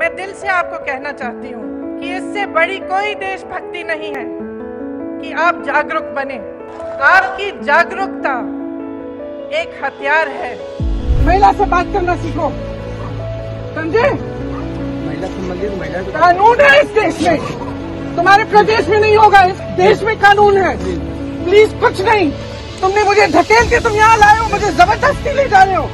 मैं दिल से आपको कहना चाहती हूँ कि इससे बड़ी कोई देशभक्ति नहीं है कि आप जागरूक बने। आपकी जागरूकता एक हथियार है। महिला से बात करना सीखो, समझे? महिला संबंधित महिला कानून है इस देश में, तुम्हारे प्रदेश में नहीं होगा, इस देश में कानून है। प्लीज कुछ नहीं, तुमने मुझे धकेल के तुम यहाँ लाए हो, मुझे जबरदस्ती ले जा रहे हो।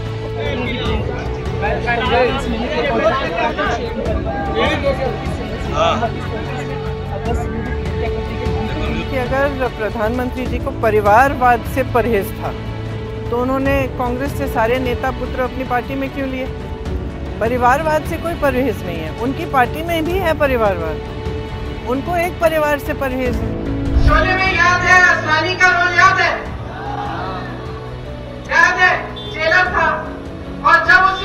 कि अगर प्रधानमंत्री जी को परिवारवाद से परहेज था तो उन्होंने कांग्रेस से सारे नेता पुत्र अपनी पार्टी में क्यों लिए? परिवारवाद से कोई परहेज नहीं है, उनकी पार्टी में भी है परिवारवाद, उनको एक परिवार से परहेज है। शोले में याद है, असरानी का रोल याद है, जेलर था और जब